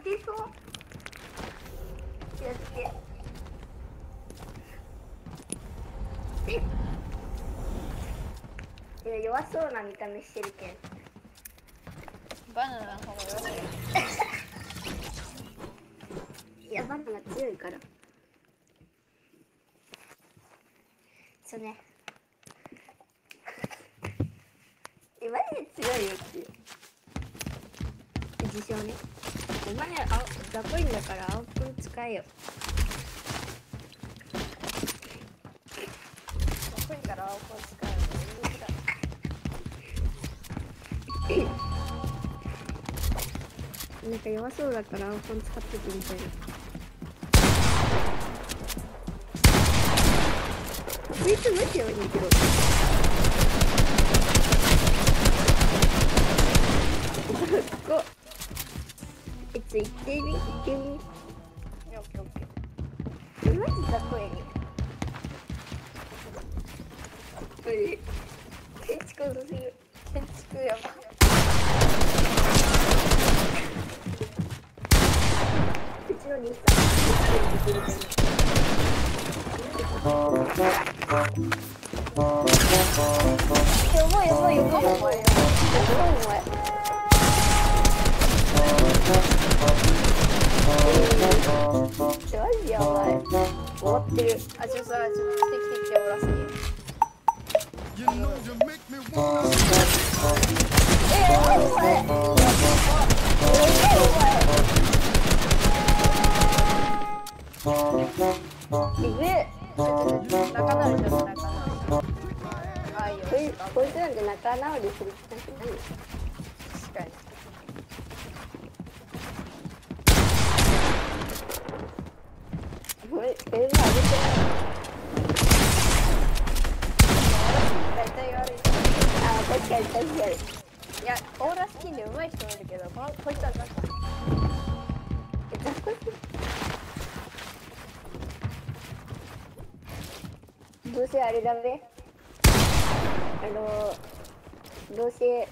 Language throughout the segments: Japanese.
けそう。気をつけ。弱そうな見た目してるけん。 バナナの方が弱そう。 いや、バナナ強いから。そうね。マジで強いよっていう。自称ね。お前ザコいんだから青くん使えよ。 ザコいから青くん使えよ。 なんか弱そうだから青コン使っててみたいな。こいつ無視よにけど。ここ。行ってみ。 オッケーオッケー。 マジザコやね。建築遅すぎる。 建築やば。 後ろにいた。やばいやばいやばいやばい。マジやばい。終わってる。 あ、ちょっと来ておらせて。 こいつなんて仲直りする気なんて何？ 確かに。 これ上げてない。 大体悪い。 あ、確かに。いや、オーラスキンで上手い人もいるけど、こいつはなんか。 どうせあれだべ。どうせ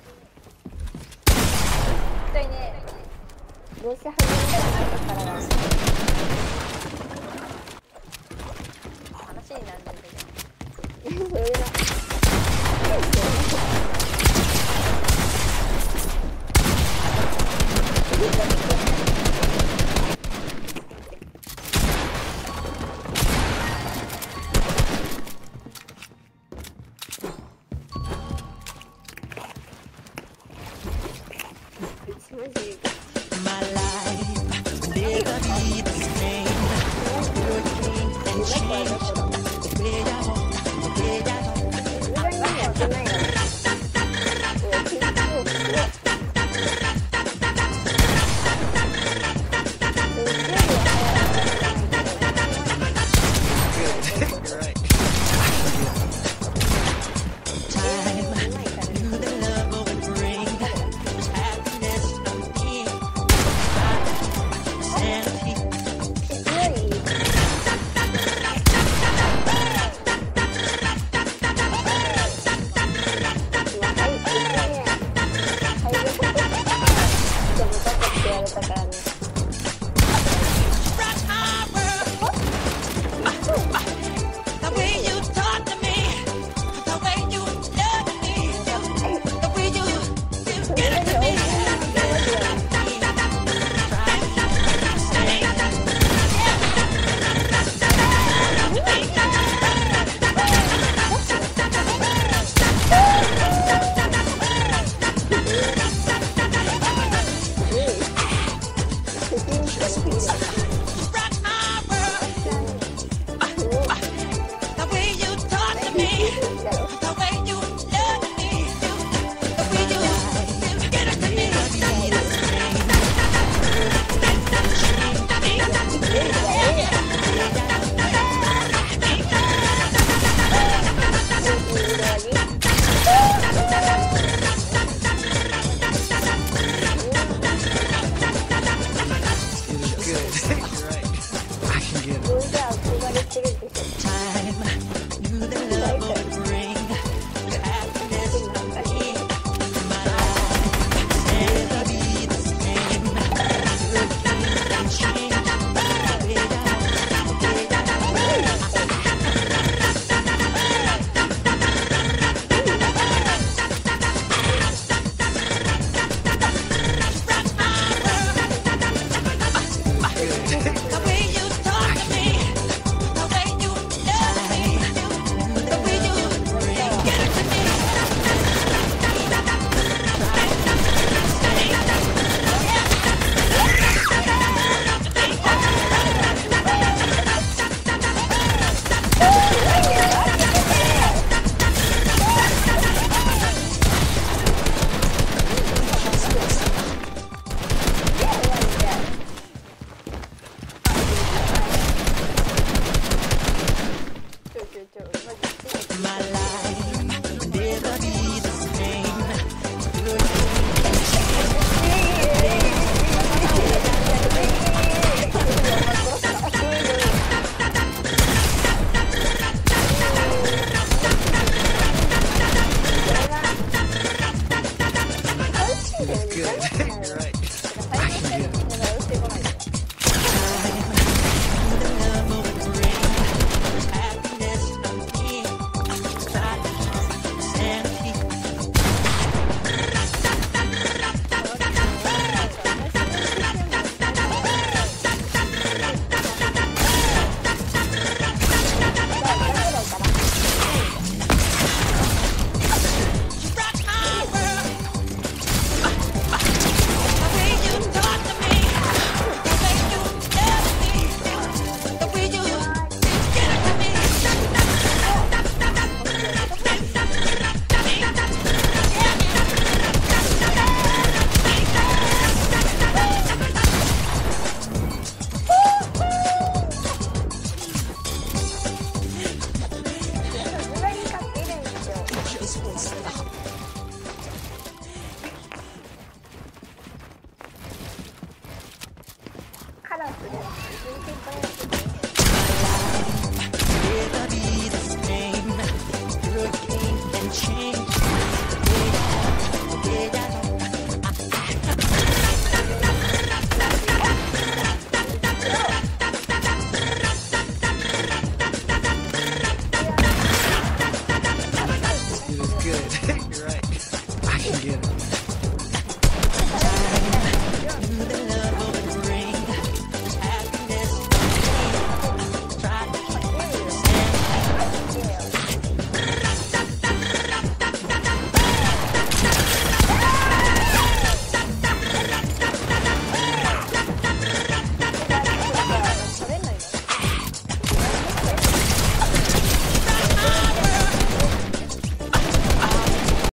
絶対ね。 どうせ始めたらないからな。 話になるんだけど。 それだ。 い resposta. カラフル。全然可愛くて。 It'll be the same, routine and change. It was good. You're right. I can get it.